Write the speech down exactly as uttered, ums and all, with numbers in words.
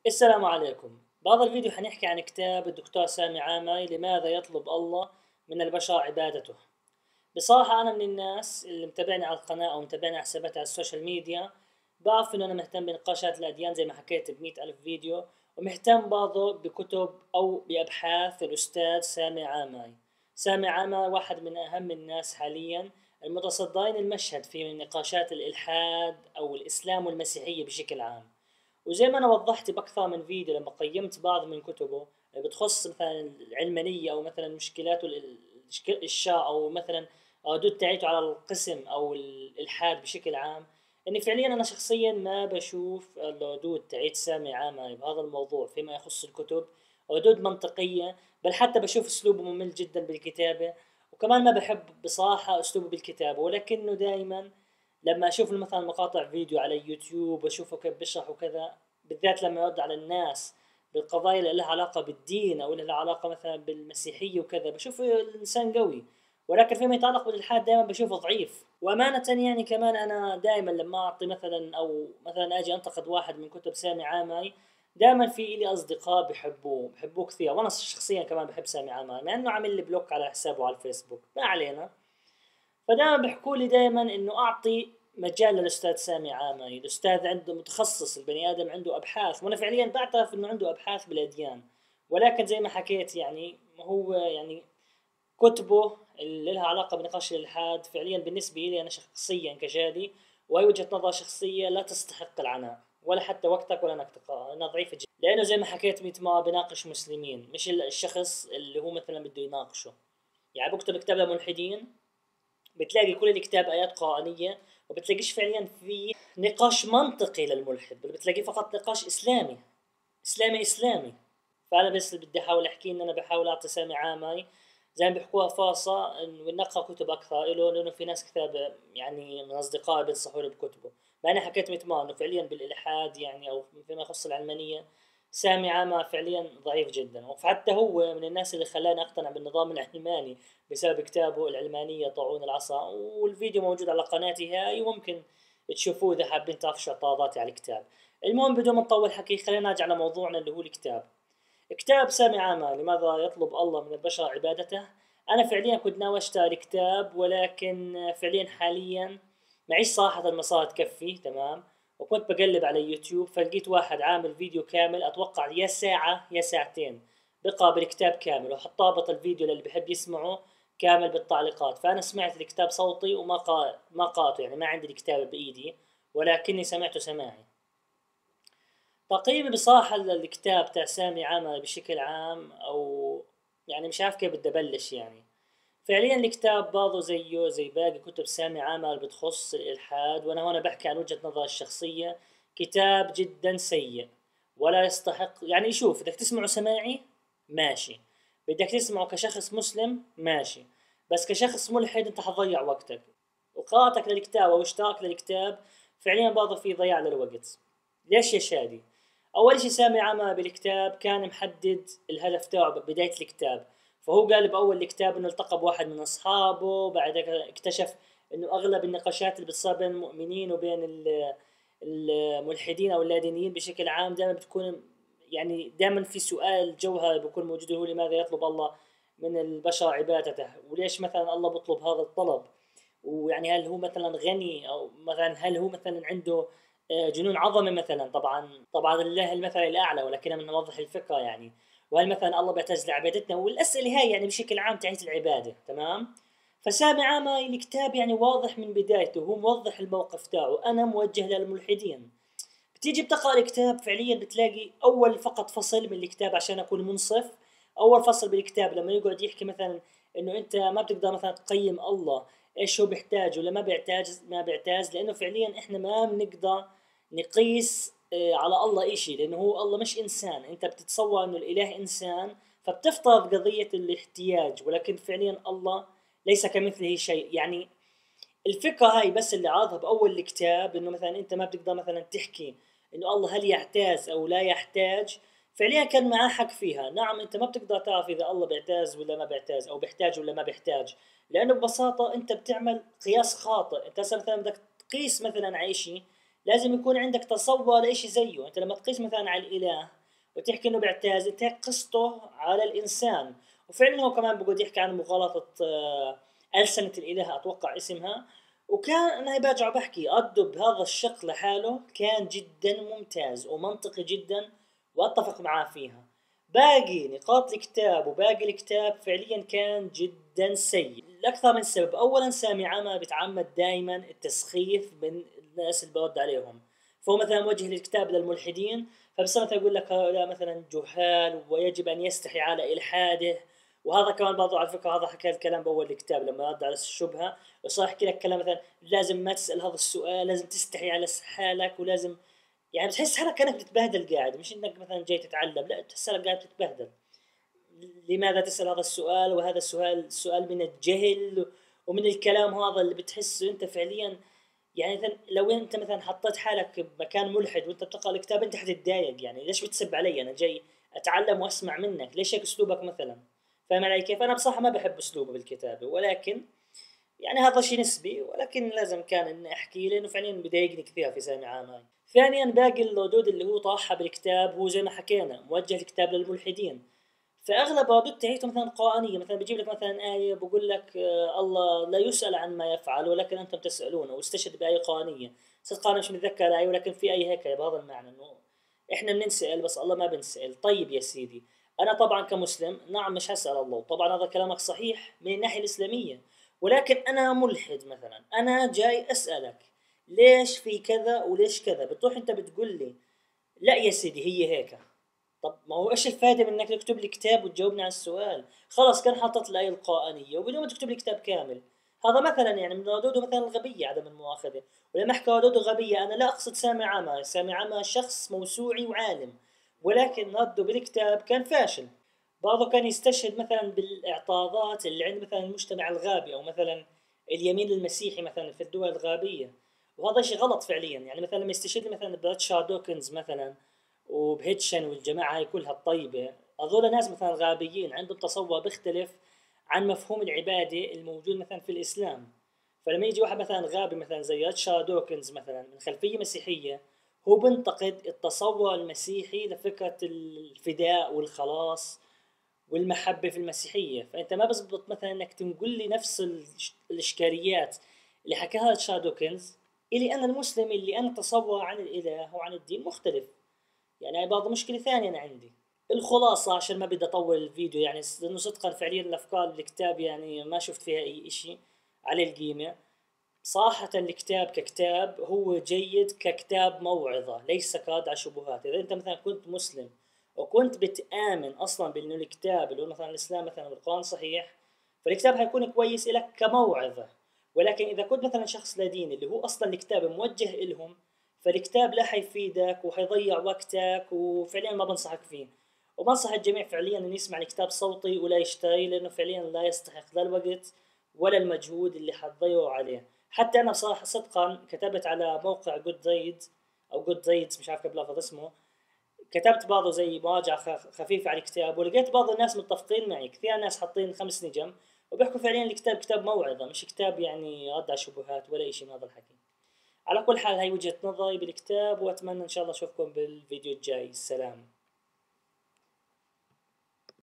السلام عليكم. بهذا الفيديو حنحكي عن كتاب الدكتور سامي عامر، لماذا يطلب الله من البشر عبادته. بصراحة أنا من الناس اللي متابعني على القناة أو متابعني على حساباتي على السوشيال ميديا، بعرف إنه أنا مهتم بنقاشات الأديان زي ما حكيت بمئة ألف فيديو، ومهتم برضه بكتب أو بأبحاث الأستاذ سامي عامر. سامي عامر واحد من أهم الناس حاليا المتصدرين المشهد في نقاشات الإلحاد أو الإسلام والمسيحية بشكل عام. وزي ما انا وضحت باكثر من فيديو لما قيمت بعض من كتبه بتخص مثلا العلمانيه او مثلا مشكلات ال- الشك- الشاء او مثلا ردود تاعيته على القسم او الالحاد بشكل عام، اني فعليا انا شخصيا ما بشوف الردود تاعيت سامي عامر بهذا الموضوع فيما يخص الكتب ردود منطقيه، بل حتى بشوف اسلوبه ممل جدا بالكتابه. وكمان ما بحب بصراحه اسلوبه بالكتابه، ولكنه دائما لما اشوف له مثلا مقاطع فيديو على يوتيوب واشوفه كيف بيشرح وكذا، بالذات لما يرد على الناس بالقضايا اللي لها علاقة بالدين او اللي لها علاقة مثلا بالمسيحية وكذا، بشوف الانسان قوي. ولكن فيما يتعلق بالالحاد دائما بشوفه ضعيف. وامانة يعني كمان انا دائما لما اعطي مثلا او مثلا اجي انتقد واحد من كتب سامي عامر، دائما في لي اصدقاء بحبوه بحبوه كثير، وانا شخصيا كمان بحب سامي عامر مع انه عامل لي بلوك على حسابه على الفيسبوك، ما علينا. فدائما بيحكوا لي دائما انه اعطي مجال للاستاذ سامي عامر، الاستاذ عنده متخصص، البني ادم عنده ابحاث، وانا فعليا بعترف انه عنده ابحاث بالاديان. ولكن زي ما حكيت يعني هو يعني كتبه اللي لها علاقه بنقاش الالحاد فعليا بالنسبه لي انا شخصيا كجادي، وهي وجهه نظر شخصيه لا تستحق العناء ولا حتى وقتك ولا انك تقرا، لانها ضعيفه جدا. لانه زي ما حكيت ميت مرة بناقش مسلمين، مش الشخص اللي هو مثلا بده يناقشه. يعني بكتب كتاب لملحدين، بتلاقي كل الكتاب آيات قرآنية، وبتلاقيش فعليا في نقاش منطقي للملحد، بل بتلاقيه فقط نقاش إسلامي إسلامي إسلامي. فأنا بس اللي بدي أحاول أحكي إن أنا بحاول أعطي سامي عامر زي ما بيحكوها فرصة إنه نقرأ كتب أكثر إله، لأنه في ناس كتاب يعني من أصدقائي بينصحوا لي بكتبه. مع إني حكيت ميت مرة إنه فعليا بالإلحاد يعني أو فيما يخص العلمانية سامي عامر فعليا ضعيف جدا، وحتى هو من الناس اللي خلاني أقتنع بالنظام العلماني بسبب كتابه العلمانية طاعون العصا، والفيديو موجود على قناتي هاي وممكن تشوفوه إذا حابين تعرفوا شطاراتي على الكتاب. المهم بدون ما نطول حكي خلينا نرجع لموضوعنا اللي هو الكتاب. كتاب سامي عامر لماذا يطلب الله من البشر عبادته. أنا فعليا كنت ناوي أشتري كتاب، ولكن فعليا حاليا معيش صراحة المصاري تكفي تمام. وكنت بقلب على يوتيوب فلقيت واحد عامل فيديو كامل، أتوقع يا ساعة يا ساعتين، بقرا الكتاب كامل، وحط رابط الفيديو للي بحب يسمعه كامل بالتعليقات. فأنا سمعت الكتاب صوتي وما قا... ما قرأته، يعني ما عندي الكتاب بإيدي ولكني سمعته سماعي. تقييمي بصراحة للكتاب تاع سامي عامر بشكل عام أو يعني مش عارف كيف بدي أبلش يعني. فعليا الكتاب برضه زيه زي باقي كتب سامي عامر بتخص الإلحاد، وأنا هنا بحكي عن وجهة نظري الشخصية، كتاب جدا سيء ولا يستحق. يعني شوف، بدك تسمعه سماعي ماشي، بدك تسمعه كشخص مسلم ماشي، بس كشخص ملحد أنت حتضيع وقتك. وقراءتك للكتاب أو اشتراك للكتاب فعليا برضه في ضياع للوقت. ليش يا شادي؟ اول شيء سامي عمل بالكتاب كان محدد الهدف تاعه ببدايه الكتاب، فهو قال باول الكتاب انه التقى بواحد من اصحابه، بعد اكتشف انه اغلب النقاشات اللي بتصير بين المؤمنين وبين ال- الملحدين او اللادينيين بشكل عام دائما بتكون يعني دائما في سؤال جوهري بيكون موجود، هو لماذا يطلب الله من البشر عبادته، وليش مثلا الله بيطلب هذا الطلب، ويعني هل هو مثلا غني او مثلا هل هو مثلا عنده آه، جنون عظمه مثلا. طبعا طبعا لله المثل الاعلى، ولكن من نوضح الفكره يعني. وهل مثلا الله بيعتز لعبادتنا، والاسئله هاي يعني بشكل عام تاعت العباده تمام. فسامي عامر الكتاب يعني واضح من بدايته، هو موضح الموقف تاعه انا موجه للملحدين. بتيجي بتقرا الكتاب فعليا بتلاقي اول فقط فصل من الكتاب، عشان اكون منصف، اول فصل بالكتاب لما يقعد يحكي مثلا انه انت ما بتقدر مثلا تقيم الله ايش هو بيحتاج ولا ما بيحتاج ما بيحتاج، لانه فعليا احنا ما بنقدر نقيس آه، على الله اشي، لانه هو الله مش انسان. انت بتتصور انه الاله انسان فبتفترض قضية الاحتياج، ولكن فعليا الله ليس كمثله شيء يعني. الفكرة هاي بس اللي عارضها بأول الكتاب، إنه مثلا أنت ما بتقدر مثلا تحكي إنه الله هل يحتاج أو لا يحتاج. فعليا كان معاه حق فيها، نعم أنت ما بتقدر تعرف إذا الله بيحتاج ولا ما بيحتاج أو بيحتاج ولا ما بيحتاج، لأنه ببساطة أنت بتعمل قياس خاطئ. أنت هسه مثلا بدك تقيس مثلا على شيء لازم يكون عندك تصور لإشي زيه. انت لما تقيس مثلا على الاله وتحكي انه بيعتاز، انت هيك قسته على الانسان. وفعلا هو كمان بقعد يحكي عن مغالطة آه، ألسنة الإله أتوقع اسمها. وكان أنا برجع بحكي أدو بهذا الشق لحاله كان جدا ممتاز ومنطقي جدا، وأتفق معاه فيها. باقي نقاط الكتاب وباقي الكتاب فعليا كان جدا سيء لأكثر من سبب. أولا سامي عما بتعمد دائما التسخيف من الناس اللي برد عليهم. فهو مثلا موجه الكتاب للملحدين، فبس مثلا يقول لك هؤلاء مثلا جهال ويجب أن يستحي على إلحاده. وهذا كمان برضو على فكرة هذا حكى الكلام بأول الكتاب لما رد على الشبهة، وصار يحكي لك كلام مثلا لازم ما تسأل هذا السؤال، لازم تستحي على حالك، ولازم يعني بتحس حالك كأنك بتتبهدل قاعد، مش انك مثلا جاي تتعلم، لا بتحس حالك قاعد بتتبهدل. لماذا تسأل هذا السؤال؟ وهذا السؤال سؤال من الجهل ومن الكلام هذا اللي بتحسه انت فعليا. يعني مثلا لو انت مثلا حطيت حالك بمكان ملحد وانت بتقرا الكتاب انت حتتضايق، يعني ليش بتسب علي؟ انا جاي اتعلم واسمع منك، ليش هيك اسلوبك مثلا؟ فاهم علي كيف؟ انا بصراحه ما بحب اسلوبه بالكتابه، ولكن يعني هذا شيء نسبي، ولكن لازم كان اني احكي لانه فعليا بضايقني كثير في سامي عامر. ثانيا باقي الردود اللي هو طرحها بالكتاب هو زي ما حكينا موجه الكتاب للملحدين. فاغلب ردود تحيته مثلا قرانيه، مثلا بيجيب لك مثلا ايه بقول لك آه الله لا يسال عن ما يفعل ولكن انتم تسالون، واستشهد بايه قرانيه. صدق انا مش متذكر الايه، ولكن في اي هيك بهذا المعنى انه احنا بننسال بس الله ما بنسال. طيب يا سيدي، انا طبعا كمسلم نعم مش هسال الله، طبعا هذا كلامك صحيح من الناحيه الاسلاميه، ولكن انا ملحد مثلا، انا جاي اسالك ليش في كذا وليش كذا، بتروح انت بتقول لي لا يا سيدي هي هيك. طب ما هو ايش الفائده من انك تكتب لي كتاب وتجاوبني على السؤال؟ خلاص كان حاطط الايه القرانيه وبدون ما تكتب لي كتاب كامل. هذا مثلا يعني من ردوده مثلا الغبيه عدم المؤاخذه. ولما احكي ردوده غبيه انا لا اقصد سامي عما، سامي عما شخص موسوعي وعالم، ولكن رده بالكتاب كان فاشل. بعضه كان يستشهد مثلا بالاعتراضات اللي عند مثلا المجتمع الغابي او مثلا اليمين المسيحي مثلا في الدول الغابيه، وهذا شيء غلط فعليا. يعني مثلا لما يستشهد مثلا براتشارد دوكنز مثلا وبهيتشن والجماعه هاي كلها الطيبه، هذول ناس مثلا غابيين عندهم تصور بيختلف عن مفهوم العباده الموجود مثلا في الاسلام. فلما يجي واحد مثلا غابي مثلا زي راتشارد دوكنز مثلا من خلفيه مسيحيه، هو بنتقد التصور المسيحي لفكره الفداء والخلاص والمحبه في المسيحيه. فانت ما بزبط مثلا انك تنقل لي نفس الإش- الاشكاليات اللي حكاها راتشارد دوكنز الي انا المسلم اللي انا تصور عن الاله وعن الدين مختلف. يعني هاي برضه مشكلة ثانية أنا عندي. الخلاصة عشان ما بدي أطول الفيديو، يعني لأنه صدقا فعليا الأفكار بالكتاب يعني ما شفت فيها أي إشي على القيمة. صراحة الكتاب ككتاب هو جيد ككتاب موعظة ليس كردع شبهات. إذا أنت مثلا كنت مسلم وكنت بتآمن أصلا بأنه الكتاب اللي هو مثلا الإسلام مثلا والقرآن صحيح، فالكتاب هيكون كويس لك كموعظة. ولكن إذا كنت مثلا شخص لا دين اللي هو أصلا الكتاب موجه إلهم، فالكتاب لا حيفيدك وحيضيع وقتك، وفعليا ما بنصحك فيه. وبنصح الجميع فعليا أن يسمع الكتاب صوتي ولا يشتري، لأنه فعليا لا يستحق لا الوقت ولا المجهود اللي حتضيعه عليه. حتى انا بصراحه صدقا كتبت على موقع جود ريد او جود ريدز مش عارف كيف بلفظ اسمه، كتبت بعضه زي مراجعه خف- خفيفه على الكتاب، ولقيت بعض الناس متفقين معي. كثير ناس حاطين خمس نجم وبيحكوا فعليا الكتاب كتاب موعظه مش كتاب يعني رد على شبهات ولا شيء من هذا الحكي. على كل حال هاي وجهة نظري بالكتاب، واتمنى ان شاء الله اشوفكم بالفيديو الجاي. السلام.